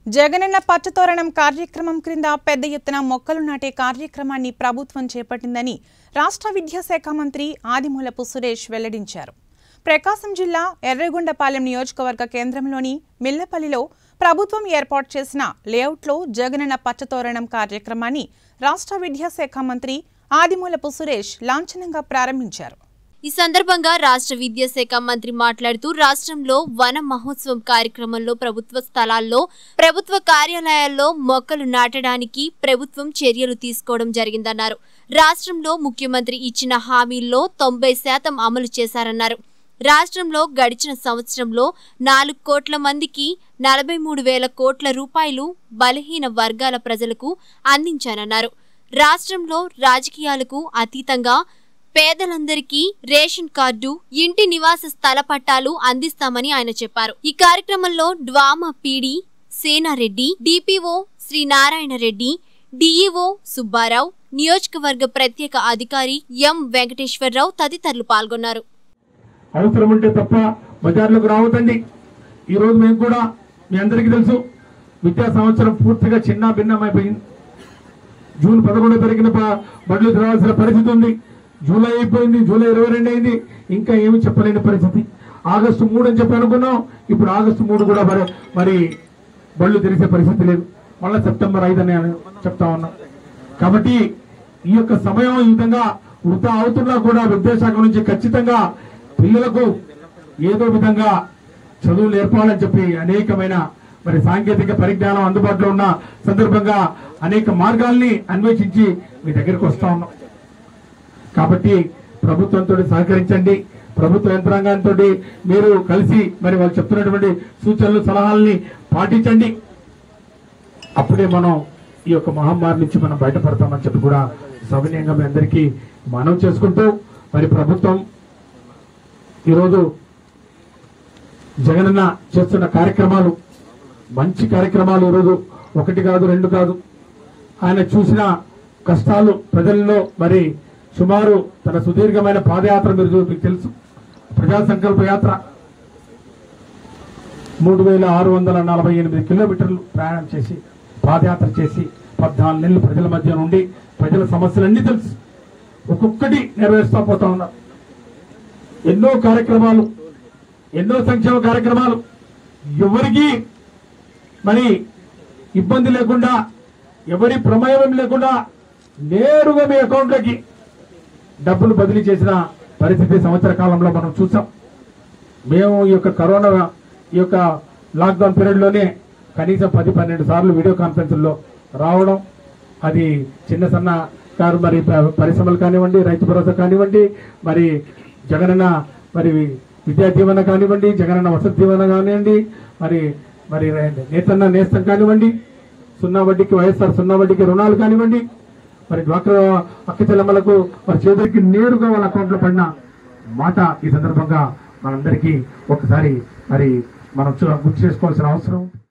జగనన్న పచ్చతోరణం కార్యక్రమం క్రింద పెద్ద ఎత్తున మొక్కలు నాటే కార్యక్రమాన్ని ప్రభుత్వం చేపట్టిందని రాష్ట్ర విద్యాశాఖ మంత్రి ఆదిమూలపు సురేష్ వెల్లడించారు. ప్రకాశం జిల్లా ఎర్రగొండపాలెం నియోజకవర్గ కేంద్రంలోని మిల్లపల్లిలో ప్రభుత్వం ఏర్పాటు చేసిన లేఅవుట్లో జగనన్న పచ్చతోరణం కార్యక్రమాన్ని రాష్ట్ర విద్యాశాఖ మంత్రి ఆదిమూలపు సురేష్ లాంఛనంగా ప్రారంభించారు. ఈ సందర్భంగా రాష్ట్ర విద్యాశాఖ మంత్రి మాట్లాడుతూ రాష్ట్రంలో వన మహోత్సవం కార్యక్రమంలో ప్రభుత్వ స్థలాల్లో ప్రభుత్వ కార్యాలయాల్లో మొక్కలు నాటడానికి ప్రభుత్వం చర్యలు తీసుకోవడం జరిగిందన్నారు. రాష్ట్రంలో ముఖ్యమంత్రి ఇచ్చిన హామీల్లో 90% అమలు చేశారన్నారు. రాష్ట్రంలో గడిచిన సంవత్సరంలో 4 కోట్ల మందికి 43,000 కోట్ల రూపాయలు బలహీన వర్గాల ప్రజలకు అందించానన్నారు. రాష్ట్రంలో రాజకీయాలకు అతీతంగా పేదలందరికీ రేషన్ కార్డు, ఇంటి నివాస స్థల పట్టాలు అందిస్తామని ఆయన చెప్పారు. ఈ కార్యక్రమంలో DWMA PD Senareddy, DPO Srinarayana Reddy, DEO Subbarao, నియోజకవర్గ ప్రత్యేక అధికారి ఎం వెంకటేశ్వరరావు తదితరులు పాల్గొన్నారు. అవసరం ఉంటే తప్ప బజార్లకు రావద్దండి. ఈ రోజు మేము కూడా మీ అందరికీ తెలుసు, విద్యా సంవత్సరం పూర్తిగా చిన్న భిన్నమైపోయింది. జూన్ 11 పెరిగిన బడులు తెరవాల్సిన పరిస్థితి ఉంది. జూలై అయిపోయింది, జూలై 22 అయింది, ఇంకా ఏమి చెప్పలేని పరిస్థితి. ఆగస్టు 3 అని చెప్పి అనుకున్నాం, ఇప్పుడు ఆగస్టు 3 కూడా మరి బళ్ళు తెరిసే పరిస్థితి లేదు. మళ్ళీ సెప్టెంబర్ 5 అని చెప్తా ఉన్నాం. కాబట్టి ఈ యొక్క సమయం ఈ విధంగా వృధా అవుతున్నా కూడా విద్యాశాఖ నుంచి ఖచ్చితంగా పిల్లలకు ఏదో విధంగా చదువు నేర్పాలని చెప్పి అనేకమైన మరి సాంకేతిక పరిజ్ఞానం అందుబాటులో ఉన్న సందర్భంగా అనేక మార్గాల్ని అన్వేషించి మీ దగ్గరికి వస్తా ఉన్నాం. కాబట్టి ప్రభుత్వంతో సహకరించండి. ప్రభుత్వ యంత్రాంగంతో మీరు కలిసి మరి వాళ్ళు చెప్తున్నటువంటి సూచనలు సలహాలని పాటించండి. అప్పుడే మనం ఈ యొక్క మహమ్మారి నుంచి మనం బయటపడతామని చెప్పి కూడా సవినయంగా మీ అందరికీ మనవి చేసుకుంటూ మరి ప్రభుత్వం ఈరోజు జగనన్న చేస్తున్న కార్యక్రమాలు మంచి కార్యక్రమాలు. ఈరోజు 1 కాదు 2 కాదు. ఆయన చూసిన కష్టాలు ప్రజల్లో మరి సుమారు తన సుదీర్ఘమైన పాదయాత్ర మీరు మీకు తెలుసు, ప్రజా సంకల్ప యాత్ర 3,648 కిలోమీటర్లు ప్రయాణం చేసి పాదయాత్ర చేసి 14 నెలలు ప్రజల మధ్య నుండి ప్రజల సమస్యలన్నీ తెలుసు, ఒక్కొక్కటి నెరవేరుస్తూ పోతా ఉన్నారు. ఎన్నో కార్యక్రమాలు, ఎన్నో సంక్షేమ కార్యక్రమాలు ఎవరికి మరి ఇబ్బంది లేకుండా, ఎవరి ప్రమేయం లేకుండా నేరుగా మీ అకౌంట్లోకి డబ్బులు బదిలీ చేసిన పరిస్థితి సంవత్సర కాలంలో మనం చూసాం. మేము ఈ యొక్క కరోనా ఈ యొక్క లాక్డౌన్ పీరియడ్లోనే కనీసం 10-12 సార్లు వీడియో కాన్ఫరెన్స్లో రావడం, అది చిన్న సన్నకారు మరి పరిశ్రమలు కానివ్వండి, రైతు భరోసా కానివ్వండి, మరి జగనన్న మరి విద్యా దీవెన కానివ్వండి, జగనన్న వసతి దీవెన కానివ్వండి, మరి మరి నేతన్న నేస్తం కానివ్వండి, 0 వడ్డీకి వైఎస్ఆర్ 0 వడ్డీకి రుణాలు కానివ్వండి, మరి డ్వాక్రా అక్క చెల్లెమ్మలకు మరి చేతులకి నేరుగా వాళ్ళ అకౌంట్లో పడిన మాట ఈ సందర్భంగా మనందరికీ ఒకసారి మరి మనం గుర్తు చేసుకోవాల్సిన అవసరం.